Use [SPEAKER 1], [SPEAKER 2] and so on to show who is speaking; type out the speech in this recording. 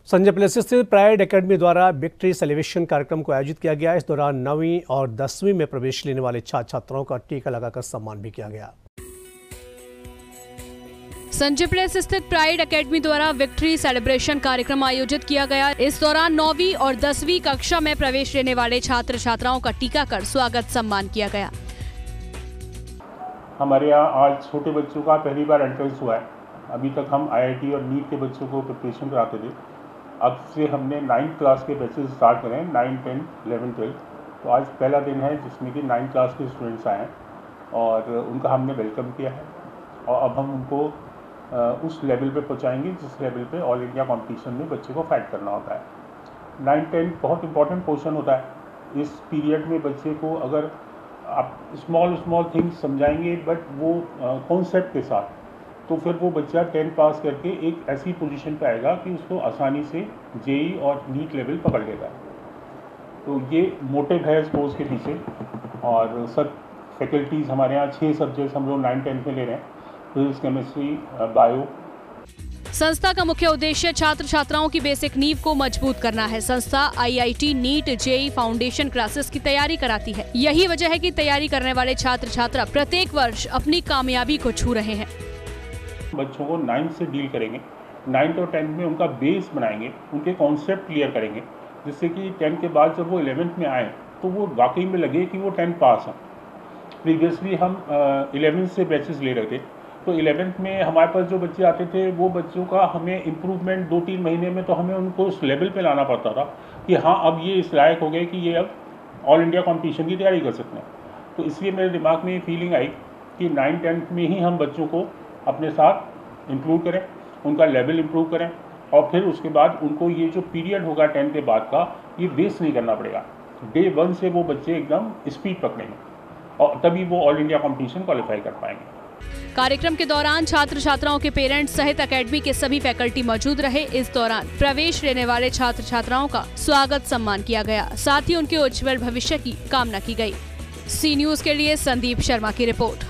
[SPEAKER 1] Sanjay place स्थित pride academy द्वारा victory celebration कार्यक्रम को आयोजित किया गया। इस दौरान 9वीं और 10वीं में प्रवेश लेने वाले छात्र छात्राओं का टीका लगाकर सम्मान भी किया गया।
[SPEAKER 2] संजय प्लेस स्थित प्राइड एकेडमी द्वारा विक्ट्री सेलिब्रेशन कार्यक्रम आयोजित किया गया। इस दौरान 9वीं और 10वीं कक्षा में प्रवेश लेने वाले छात्र छात्राओं का टीका कर स्वागत सम्मान किया गया।
[SPEAKER 3] हमारे यहाँ आज छोटे बच्चों का पहली बार एंट्रेंस हुआ है। अभी तक हम IIT और नीट के बच्चों को प्रिपरेशन कराते थे। अब से हमने 9th क्लास के बैचेस स्टार्ट करें, 9, 10, 11, 12। तो आज पहला दिन है जिसमें कि 9th क्लास के स्टूडेंट्स आए हैं और उनका हमने वेलकम किया है और अब हम उनको उस लेवल पे पहुंचाएंगे जिस लेवल पे ऑल इंडिया कंपटीशन में बच्चे को फाइट करना होता है। 9, 10 बहुत इंपॉर्टेंट पोर्शन होता है। इस पीरियड में बच्चे को अगर आप स्मॉल थिंग्स समझाएंगे बट वो कॉन्सेप्ट के साथ, तो फिर वो बच्चा 10 पास करके एक ऐसी पोजीशन पे आएगा कि उसको आसानी से JEE और नीट लेवल पकड़ लेगा। तो ये मोटिव है इस कोर्स के पीछे। और सब फैकल्टीज़ हमारे यहाँ 6 सब्जेक्ट्स हम लोग 9, 10 में ले रहे हैं, फिजिक्स, केमिस्ट्री, बायो।
[SPEAKER 2] संस्था का मुख्य उद्देश्य छात्र छात्राओं की बेसिक नींव को मजबूत करना है। संस्था IIT, NEET, JEE foundation classes की तैयारी कराती है। यही वजह है कि तैयारी करने वाले छात्र छात्रा प्रत्येक वर्ष अपनी कामयाबी को छू रहे हैं।
[SPEAKER 3] बच्चों को 9th से डील करेंगे, 9th और 10th में उनका बेस बनाएंगे, उनके कॉन्सेप्ट क्लियर करेंगे, जिससे कि 10th के बाद जब वो 11th में आए तो वो वाकई में लगे कि वो 10th पास हैं। प्रीवियसली हम 11th से बैचेस ले रहे थे, तो 11th में हमारे पास जो बच्चे आते थे वो बच्चों का हमें इम्प्रूवमेंट 2-3 महीने में तो हमें उनको उस लेवल पे लाना पड़ता था कि हाँ अब ये इस लायक हो गए कि ये अब ऑल इंडिया कंपटीशन की तैयारी कर सकते हैं। तो इसलिए मेरे दिमाग में ये फीलिंग आई कि 9, 10th में ही हम बच्चों को अपने साथ इंक्लूड करें, उनका लेवल इंप्रूव करें और फिर उसके बाद उनको ये जो पीरियड होगा 10th के बाद का, ये वेस्ट नहीं करना पड़ेगा। डे 1 से वो बच्चे एकदम स्पीड पकड़ेंगे और तभी वो ऑल इंडिया कंपटीशन क्वालिफाई कर पाएंगे।
[SPEAKER 2] कार्यक्रम के दौरान छात्र छात्राओं के पेरेंट्स सहित एकेडमी के सभी फैकल्टी मौजूद रहे। इस दौरान प्रवेश लेने वाले छात्र छात्राओं का स्वागत सम्मान किया गया, साथ ही उनके उज्जवल भविष्य की कामना की गई। C न्यूज़ के लिए संदीप शर्मा की रिपोर्ट।